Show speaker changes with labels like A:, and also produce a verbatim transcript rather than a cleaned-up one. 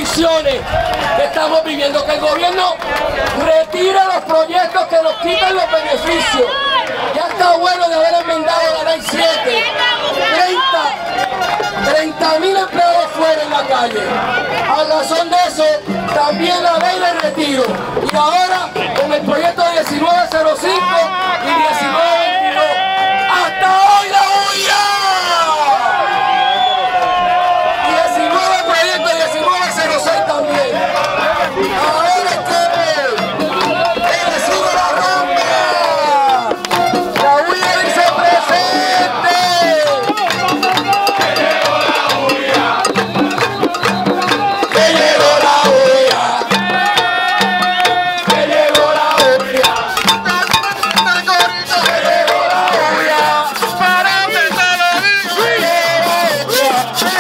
A: condiciones que estamos viviendo, que el gobierno retire los proyectos que nos quitan los beneficios. Ya está bueno de haber enmendado la ley siete, treinta mil empleados fuera en la calle. A razón de eso, también la ley de retiro. Y ahora, con el proyecto de diecinueve cero cinco y diecinueve veintidós, ¡hasta hoy la huya! diecinueve proyectos, diecinueve cero seis también. Ahora es que el vecino la rompe. La huya dice presente. Yeah.